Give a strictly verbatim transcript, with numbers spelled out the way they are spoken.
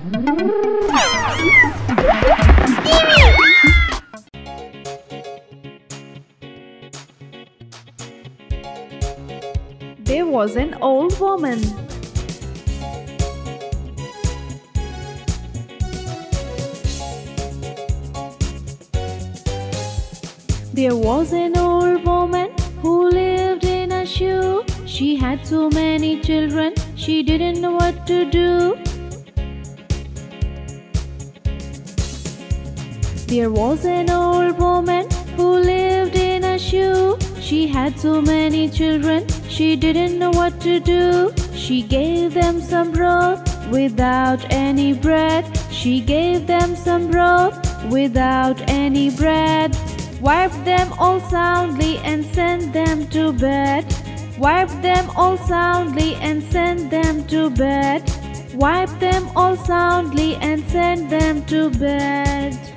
There was an old woman. There was an old woman who lived in a shoe. She had so many children, she didn't know what to do. There was an old woman who lived in a shoe. She had so many children, she didn't know what to do. She gave them some broth without any bread. She gave them some broth without any bread. Wiped them all soundly and sent them to bed. Wiped them all soundly and sent them to bed. Wiped them all soundly and sent them to bed.